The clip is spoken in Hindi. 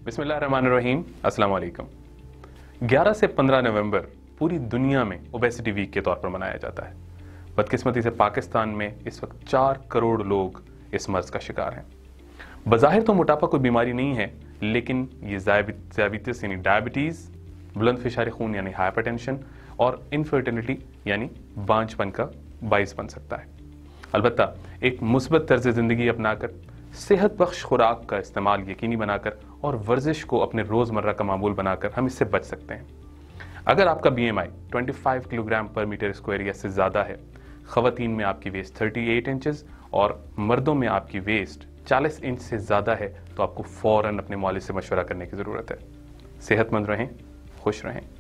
बिस्मिल्लाहिर्रहमानिर्रहीम, अस्सलाम वालेकुम। 11 से 15 नवंबर पूरी दुनिया में ओबेसिटी वीक के तौर पर मनाया जाता है। बदकिस्मती से पाकिस्तान में इस वक्त 4 करोड़ लोग इस मर्ज का शिकार हैं। बज़ाहिर तो मोटापा कोई बीमारी नहीं है, लेकिन ये ज़ायबितिस यानी डायबिटीज़, बुलंद फिशार खून यानी हाइपरटेंशन और इनफर्टिलिटी यानी बांझपन का बाइस बन सकता है। अलबत्ता एक मुस्बत तर्ज ज़िंदगी अपनाकर, सेहत बख्श खुराक का इस्तेमाल यकीनी बनाकर और वर्जिश को अपने रोज़मर्रा का मामूल बनाकर हम इससे बच सकते हैं। अगर आपका BMI 25 kilogram per metre square या से ज़्यादा है, ख़वातीन में आपकी वेस्ट 38 इंचेस और मर्दों में आपकी वेस्ट 40 इंच से ज़्यादा है, तो आपको फ़ौरन अपने मौलिद से मशवरा करने की ज़रूरत है। सेहतमंद रहें, खुश रहें।